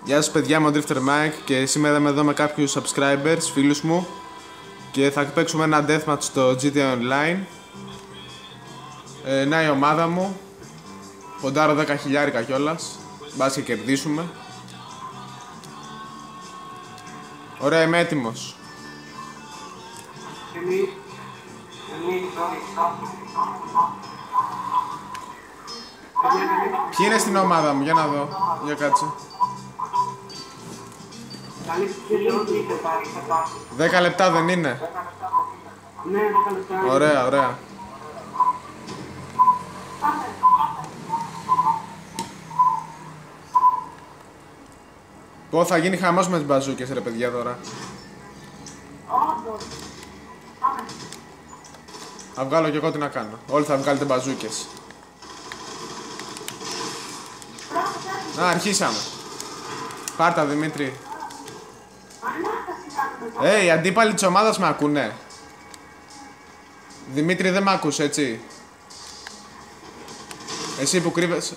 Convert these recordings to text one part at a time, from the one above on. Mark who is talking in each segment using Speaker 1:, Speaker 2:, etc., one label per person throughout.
Speaker 1: Γεια σας παιδιά, είμαι ο Drifter Mike και σήμερα είμαι εδώ με κάποιους subscribers, φίλους μου, και θα παίξουμε ένα deathmatch στο GTA Online. Να η ομάδα μου, ποντάρω 10.000 κιόλας, μπας και κερδίσουμε. Ωραία, είμαι έτοιμος. Ποιοι είναι στην ομάδα μου, για να δω, για κάτσε. 10 λεπτά δεν είναι?
Speaker 2: Ναι, 10 λεπτά.
Speaker 1: Ωραία, ωραία. Πω, θα γίνει χαμός με τις μπαζούκες ρε παιδιά τώρα. Θα βγάλω κι εγώ τι να κάνω. Όλοι θα βγάλετε μπαζούκες. Να, αρχίσαμε. Πάρτα Δημήτρη. Οι αντίπαλοι της ομάδας με ακούνε? Δημήτρη, δεν μ' ακούς, έτσι? Εσύ που κρύβεσαι.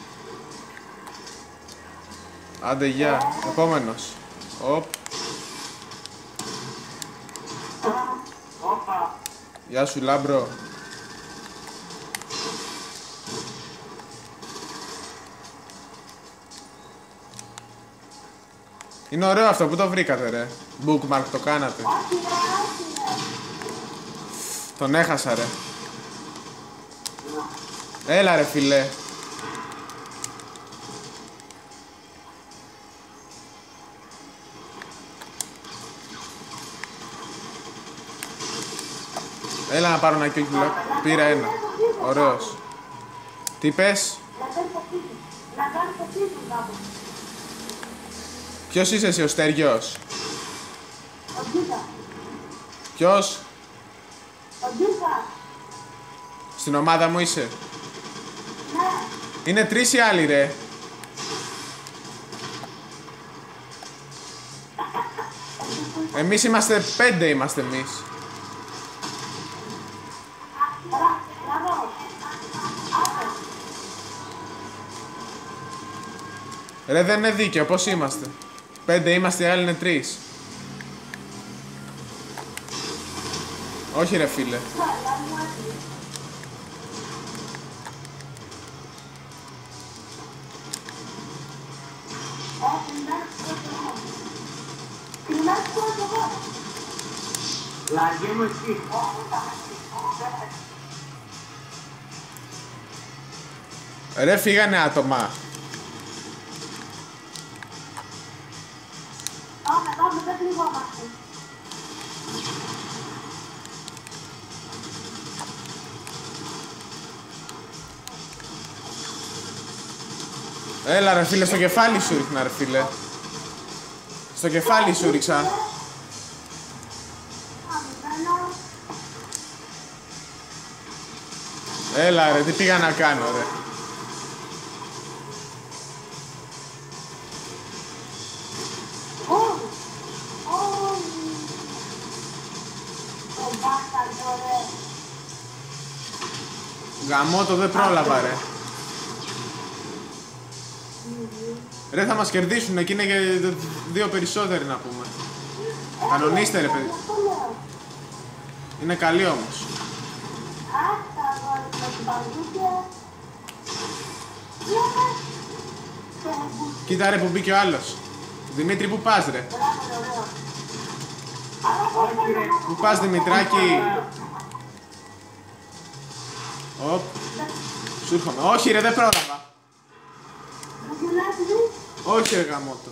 Speaker 1: Άντε, γεια. Επόμενος. Οπ. Γεια σου, Λάμπρο. Είναι ωραίο αυτό, που το βρήκατε ρε? Bookmark το κάνατε? Τον έχασα ρε. Έλα ρε φίλε. Έλα να πάρω ένα kill. Πήρα ένα. Ωραίος. Τι πες? Ποιος είσαι εσύ, ο Στέργιος? Ποιος? Στην ομάδα μου είσαι? Είναι 3 οι άλλοι ρε. Εμείς είμαστε 5, είμαστε εμείς. Ρε, δεν είναι δίκαιο, πώς είμαστε? 5 είμαστε, οι άλλοι είναι 3. Όχι ρε φίλε. Ρε, φύγανε άτομα. Έλα ρε φίλε, στο κεφάλι σου ρίχνα ρε φίλε. Στο κεφάλι σου ρίξα. Έλα ρε, τι πήγα να κάνω ρε? Γαμώτο, δεν πρόλαβα ρε. Ρε, θα μας κερδίσουν, εκεί είναι και 2 περισσότεροι να πούμε. Κανονίστε ρε παιδί. Είναι καλή όμως. Κοίτα ρε που μπήκε ο άλλος. Δημήτρη, που πας ρε? Που πας Δημητράκη? Οπ. Σου έρχομαι. Όχι ρε, δεν πρόλαβα. Όχι ρε γαμώτο.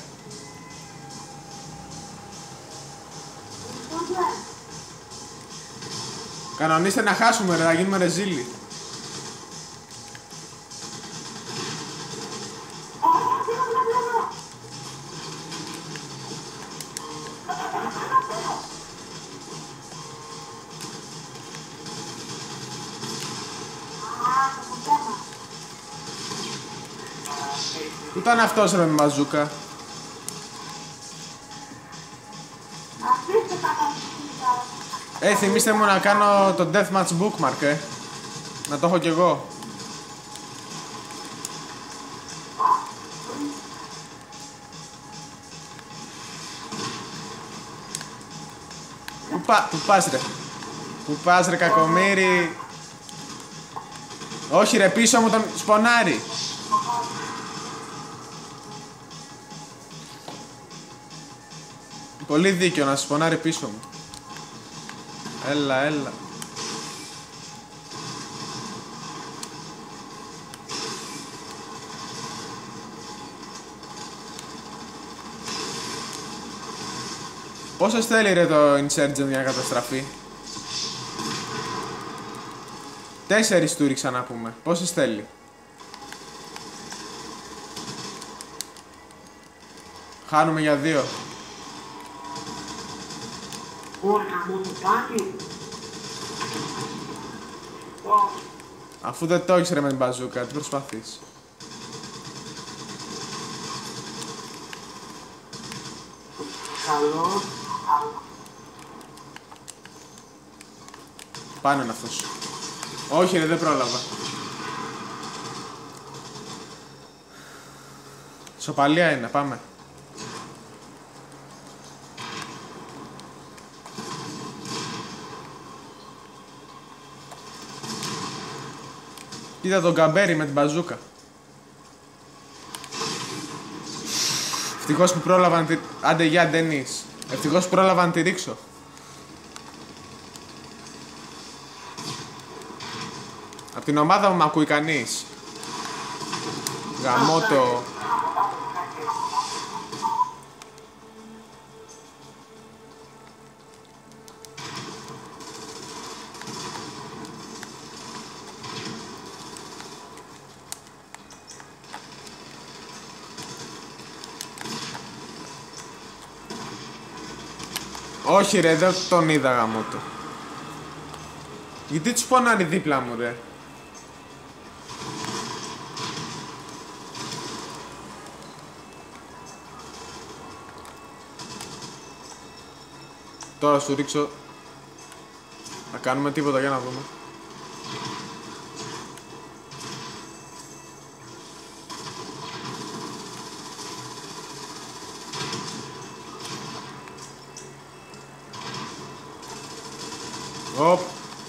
Speaker 1: Κανονίστε να χάσουμε ρε, να γίνουμε ρεζίλοι. Πού ήταν αυτός ρε με μαζούκα? Θυμίστε μου να κάνω το deathmatch bookmark, να το έχω κι εγώ. Πού πας ρε. Πού πας ρε κακομοίρη. Όχι ρε, πίσω μου τον σπονάρι. Πολύ δίκαιο να σπονάρει πίσω μου. Έλα, έλα. Πόσες θέλει ρε το Insurgent για να καταστραφεί? 4 του ρίξα να πούμε. Πόσες θέλει? Χάνουμε για 2.
Speaker 2: Ωραία, μου το κάνει.
Speaker 1: Αφού δεν το έχεις ρε με την μπαζούκα, τι προσπαθείς?
Speaker 2: Καλό.
Speaker 1: Πάνω είναι αυτός. Όχι ρε, δεν πρόλαβα. Σοπαλία είναι, πάμε. Κοίτα τον καμπέρι με την μπαζούκα. Ευτυχώς που πρόλαβα να τη... Άντε γεια Ντενίς. Ευτυχώς που πρόλαβα να τη ρίξω. Απ' την ομάδα μου μ' ακούει κανείς? Γαμώτο. Όχι ρε, δεν τον είδα γαμώτο. Γιατί τους πονάρει δίπλα μου ρε. Τώρα σου ρίξω. Να κάνουμε τίποτα για να δούμε. Οπ.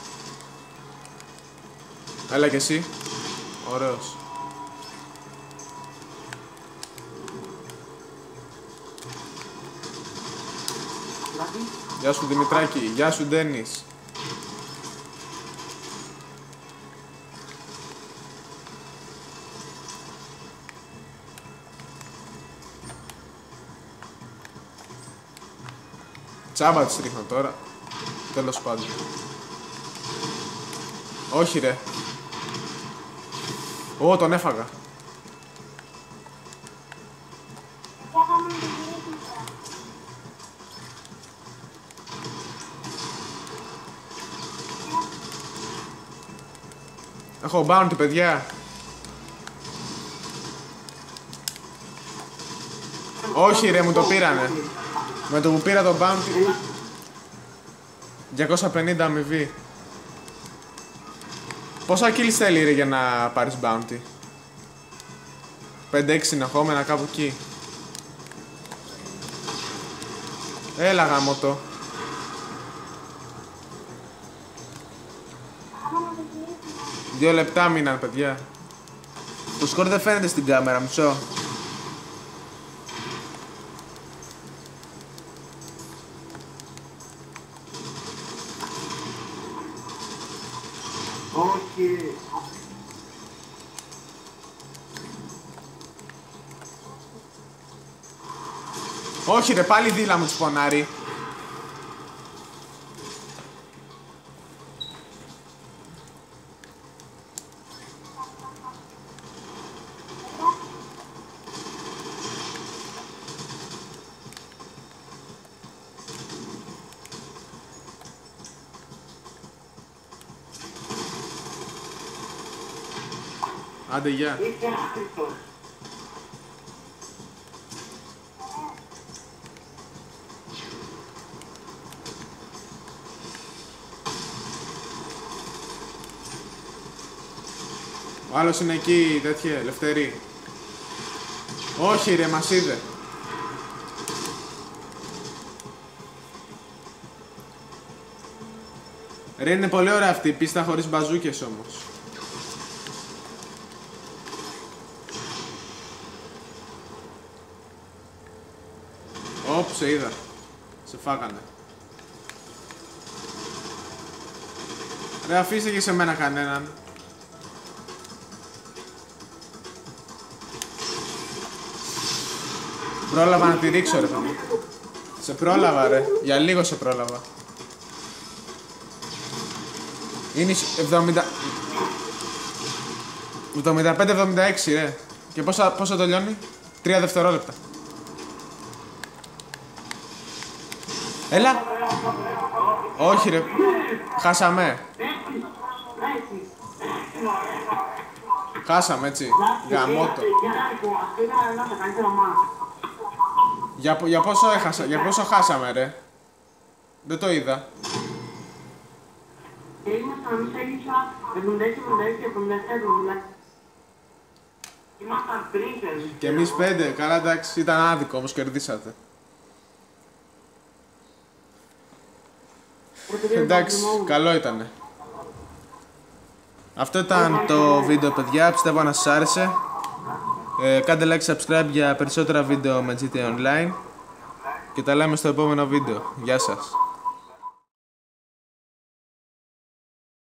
Speaker 1: Έλα κι εσύ. Ωραίος. Γεια σου Δημητράκη, γεια σου Ντένις. Τσάμπα της ρίχνω τώρα. Τέλος πάντων. Όχι ρε. Ω, τον έφαγα. Έχω bounty παιδιά. Όχι ρε, μου το πήρανε. Με το που πήρα το bounty 250 αμοιβή. Πόσα kills θέλει ρε για να πάρεις bounty? 5-6 συνεχόμενα κάπου εκεί. Έλα γαμώτο. Δύο λεπτά μείναν παιδιά. Το σκορ δεν φαίνεται στην κάμερα, μισό.
Speaker 2: Όχι.
Speaker 1: Όχι ρε, πάλι δίλα μου τους πονάρει. Άντε γεια. Ο άλλος είναι εκεί, τέτοια, ελευθερή. Όχι ρε, μας είδε. Ρε, είναι πολύ ωραία αυτή η πίστα χωρίς μπαζούκες όμως. Όπ, σε είδα. Σε φάγανε. Ρε, αφήστε και σε μένα κανέναν. Πρόλαβα να τη ρίξω ρε παιδί. Σε πρόλαβα ρε, για λίγο σε πρόλαβα. Είναι 75-76 ρε. Και πόσο τελειώνει? 3 δευτερόλεπτα. Έλα. Όχι ρε. Χάσαμε. Χάσαμε έτσι. Γαμώτο. Για πόσο έχασα, για πόσο χάσαμε ρε? Δεν το είδα. Και εμείς 5, καλά εντάξει, ήταν άδικο όμως κερδίσατε. Εντάξει, καλό ήτανε. Αυτό ήταν το βίντεο παιδιά, πιστεύω να σας άρεσε. Κάντε like, subscribe για περισσότερα βίντεο με GTA Online. Και τα λέμε στο επόμενο βίντεο. Γεια σας.